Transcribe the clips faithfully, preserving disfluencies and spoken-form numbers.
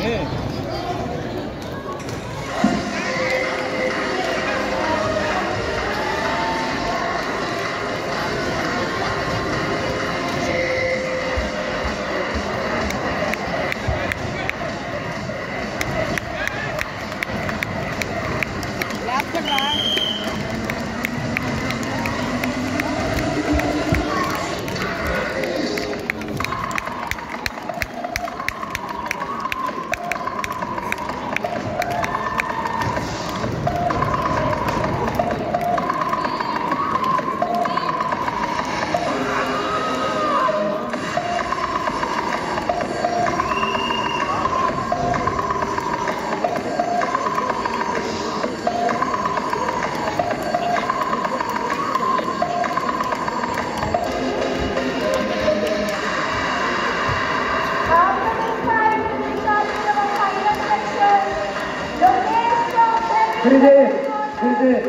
British, British.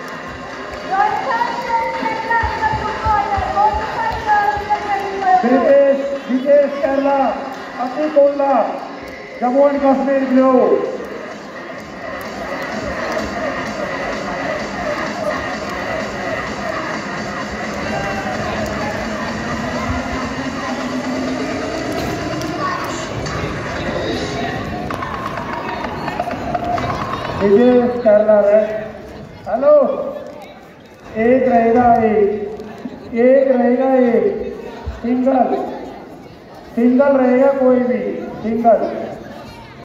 British, British, Kerala, Atikullah, Jammu and Kashmir Blue. British, Kerala Red. Hello एक रहेगा एक एक रहेगा एक सिंगल सिंगल रहेगा कोई भी सिंगल